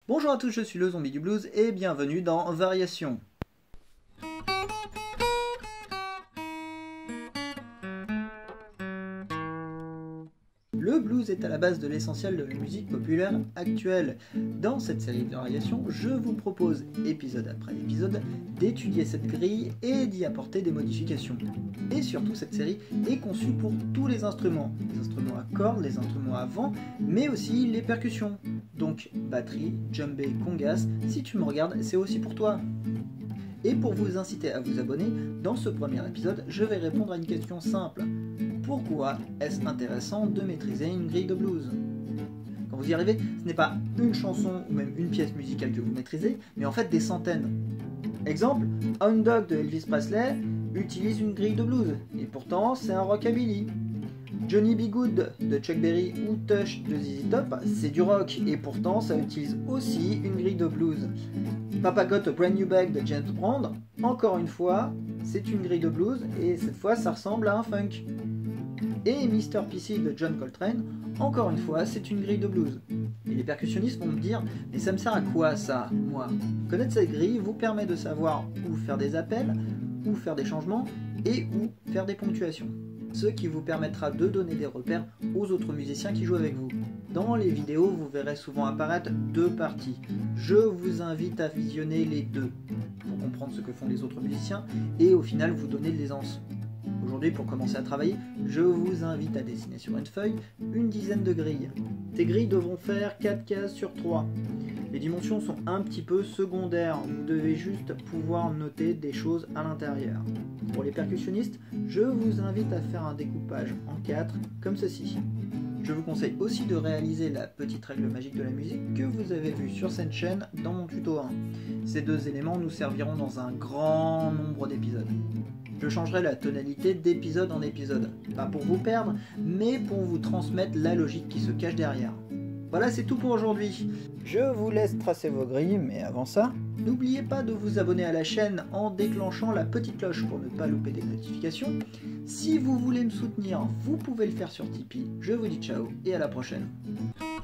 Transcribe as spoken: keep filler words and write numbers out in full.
Bonjour à tous, je suis le Zombie du Blues et bienvenue dans Variations. Le blues est à la base de l'essentiel de la musique populaire actuelle. Dans cette série de variations, je vous propose, épisode après épisode, d'étudier cette grille et d'y apporter des modifications. Et surtout, cette série est conçue pour tous les instruments. Les instruments à cordes, les instruments à vent, mais aussi les percussions. Donc, batterie, djembé, congas, si tu me regardes, c'est aussi pour toi. Et pour vous inciter à vous abonner, dans ce premier épisode, je vais répondre à une question simple. Pourquoi est-ce intéressant de maîtriser une grille de blues? Quand vous y arrivez, ce n'est pas une chanson ou même une pièce musicale que vous maîtrisez, mais en fait des centaines. Exemple, Hound Dog de Elvis Presley utilise une grille de blues, et pourtant c'est un rockabilly. Johnny B. Good de Chuck Berry ou Tush de Z Z Top, c'est du rock, et pourtant ça utilise aussi une grille de blues. Papa Got a Brand New Bag de James Brown, encore une fois, c'est une grille de blues, et cette fois ça ressemble à un funk. Et mister P C de John Coltrane, encore une fois, c'est une grille de blues. Et les percussionnistes vont me dire, mais ça me sert à quoi ça, moi? Connaître cette grille vous permet de savoir où faire des appels, où faire des changements, et où faire des ponctuations. Ce qui vous permettra de donner des repères aux autres musiciens qui jouent avec vous. Dans les vidéos, vous verrez souvent apparaître deux parties. Je vous invite à visionner les deux, pour comprendre ce que font les autres musiciens, et au final vous donner de l'aisance. Aujourd'hui, pour commencer à travailler, je vous invite à dessiner sur une feuille une dizaine de grilles. Ces grilles devront faire quatre cases sur trois. Les dimensions sont un petit peu secondaires, vous devez juste pouvoir noter des choses à l'intérieur. Pour les percussionnistes, je vous invite à faire un découpage en quatre, comme ceci. Je vous conseille aussi de réaliser la petite règle magique de la musique que vous avez vue sur cette chaîne dans mon tuto un. Ces deux éléments nous serviront dans un grand nombre d'épisodes. Je changerai la tonalité d'épisode en épisode, pas pour vous perdre, mais pour vous transmettre la logique qui se cache derrière. Voilà, c'est tout pour aujourd'hui. Je vous laisse tracer vos grilles, mais avant ça, n'oubliez pas de vous abonner à la chaîne en déclenchant la petite cloche pour ne pas louper des notifications. Si vous voulez me soutenir, vous pouvez le faire sur Tipeee. Je vous dis ciao et à la prochaine.